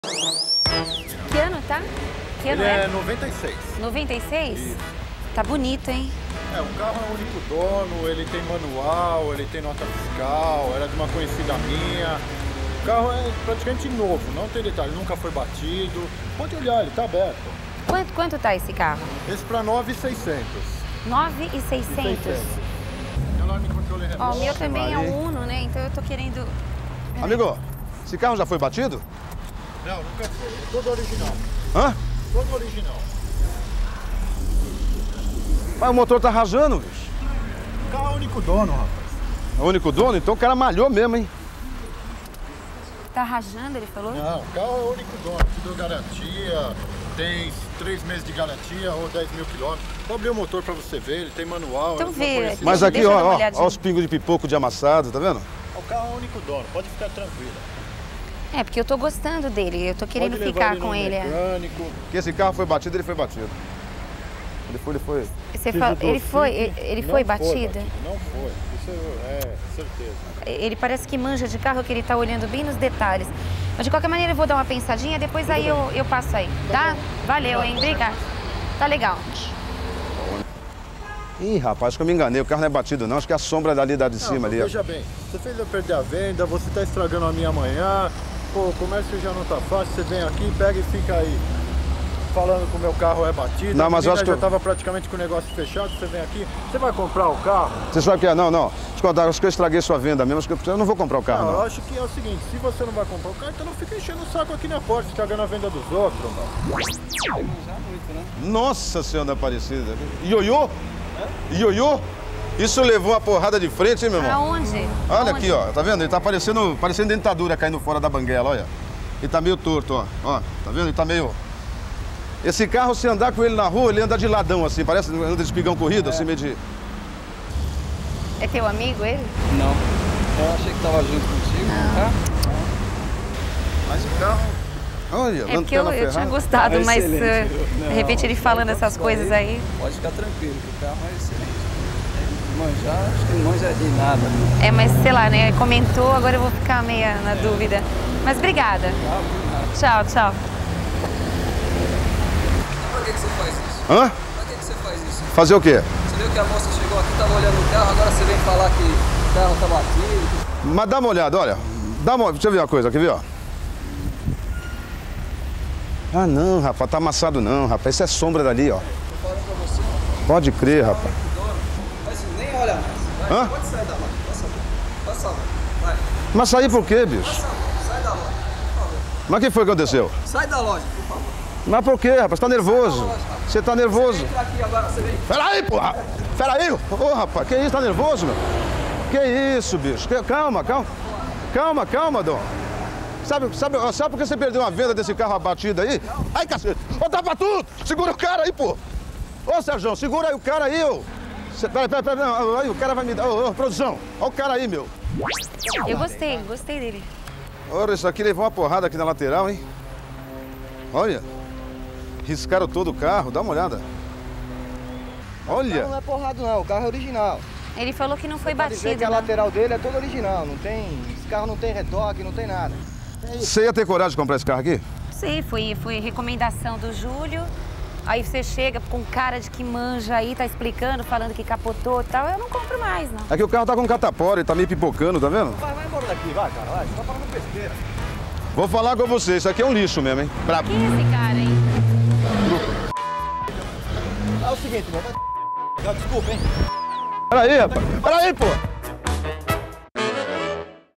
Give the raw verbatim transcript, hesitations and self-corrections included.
Que ano tá? Que ano Ele é? é noventa e seis. noventa e seis? Isso. Tá bonito, hein? É, o carro é o único dono, ele tem manual, ele tem nota fiscal, era de uma conhecida minha. O carro é praticamente novo, não tem detalhe, nunca foi batido. Pode olhar, ele tá aberto. Quanto, quanto tá esse carro? Esse para nove mil e seiscentos. nove mil e seiscentos? Alarme controle remoto. Ó, o meu também é Maria. um Uno, né? Então eu tô querendo... Amigo, esse carro já foi batido? Não, nunca foi. É todo original. Hã? Todo original. Mas o motor tá rajando, bicho. O carro é o único dono, rapaz. É o único dono? Então o cara malhou mesmo, hein? Tá rajando, ele falou? Não, o carro é o único dono. Te deu garantia, tem três meses de garantia ou dez mil quilômetros. Vou abrir o motor pra você ver, ele tem manual. Então é de uma vê. conhecida Mas minha. aqui, Deixa eu dar uma ó, ó, olhadinha. ó os pingos de pipoco de amassado, tá vendo? O carro é o único dono, pode ficar tranquila. É, porque eu tô gostando dele, eu tô querendo Pode levar ficar ele com no ele. é. mecânico. Que esse carro foi batido, ele foi batido. Ele foi, ele foi. Você Se fala, ajudou ele foi, sim, ele, ele não foi batido? Não foi, isso é certeza. Ele parece que manja de carro, que ele tá olhando bem nos detalhes. Mas de qualquer maneira eu vou dar uma pensadinha, depois aí eu, eu passo aí, tá? Valeu, hein? Obrigada. Tá legal. Ih, rapaz, acho que eu me enganei. O carro não é batido, não. Acho que é a sombra dali da de Não, cima mas ali, ó. veja bem, você fez eu perder a venda, você tá estragando a minha amanhã. Pô, o comércio já não tá fácil, você vem aqui, pega e fica aí falando que o meu carro é batido. Não, mas eu acho que já eu- tava praticamente com o negócio fechado, você vem aqui, você vai comprar o carro? Você sabe o que é? Não, não. Deixa eu contar, acho que eu estraguei sua venda mesmo. Acho que eu eu não vou comprar o carro, Não, eu não. acho que é o seguinte, se você não vai comprar o carro, então não fica enchendo o saco aqui na porta, estragando a venda dos outros, mano. Nossa Senhora Aparecida. Ioiô? Ioiô? Isso levou uma porrada de frente, hein, meu irmão? Aonde? Olha Aonde? aqui, ó. Tá vendo? Ele tá parecendo, parecendo dentadura caindo fora da banguela, olha. Ele tá meio torto, ó. Ó, tá vendo? Ele tá meio... Esse carro, se andar com ele na rua, ele anda de ladão, assim. Parece anda de espigão corrido, assim, meio de... É teu amigo ele? Não. Eu achei que tava junto contigo, tá? Mas o carro... Olha, É porque eu, lanterna eu tinha ferrada. gostado, É mas excelente. eh, Não, de repente ele falando enquanto essas isso coisas daí, aí. Pode ficar tranquilo, que o carro é excelente. Manjar, acho que não manja de nada. É, mas sei lá, né? Comentou, agora eu vou ficar meia na dúvida. Mas obrigada. Tchau, tchau. Pra que, que você faz isso? Hã? Pra que, que você faz isso? Fazer o quê? Você viu que a moça chegou aqui, tava olhando o carro, agora você vem falar que o carro tá batido. Mas dá uma olhada, olha. Dá uma... Deixa eu ver uma coisa, quer ver, ó? Ah, não, rapaz, tá amassado não, rapaz. Isso é sombra dali, ó. Tô falando pra você, ó. Pode crer, rapaz. Dono, mas nem olha mais. Vai, Hã? pode sair da loja, passa a mão. Passa a mão, vai. Mas sair por quê, bicho? Passa a mão, sai da loja, por favor. Mas o que foi que aconteceu? Sai da loja, por favor. Mas por quê, rapaz? Tá nervoso. Você tá nervoso. Entra aqui agora, você vem. Peraí, porra! Peraí! Ô, rapaz, que isso? Tá nervoso, meu? Que isso, bicho? Que- Calma, calma. Calma, calma, Dom. Sabe, sabe, ó, sabe por que você perdeu uma venda desse carro abatido aí? Ai, cacete! Ô, tapa tudo! Segura o cara aí, pô! Ô, Sérgio, segura aí o cara aí, ô! Cê- Peraí, peraí, peraí, não, aí o cara vai me dar... Ô, ô, produção, ó o cara aí, meu! Eu gostei, gostei dele. Olha, isso aqui levou uma porrada aqui na lateral, hein? Olha. Riscaram todo o carro, dá uma olhada. Não Olha. é porrado não, o carro é original. Ele falou que não foi Pode ver batido, que a não. lateral dele é toda original, não tem, esse carro não tem retoque, não tem nada. Você ia ter coragem de comprar esse carro aqui? Sim, foi, foi recomendação do Júlio. Aí você chega com cara de que manja aí, tá explicando, falando que capotou e tal. Eu não compro mais, não. É que o carro tá com catapora, ele tá meio pipocando, tá vendo? Vai, vai embora daqui, vai, cara, vai, você tá falando besteira. Vou falar com você, isso aqui é um lixo mesmo, hein? Brabo. Quem é esse cara, hein? É o seguinte, irmão, vai... Desculpa, hein? Peraí, rapaz. Peraí, pô.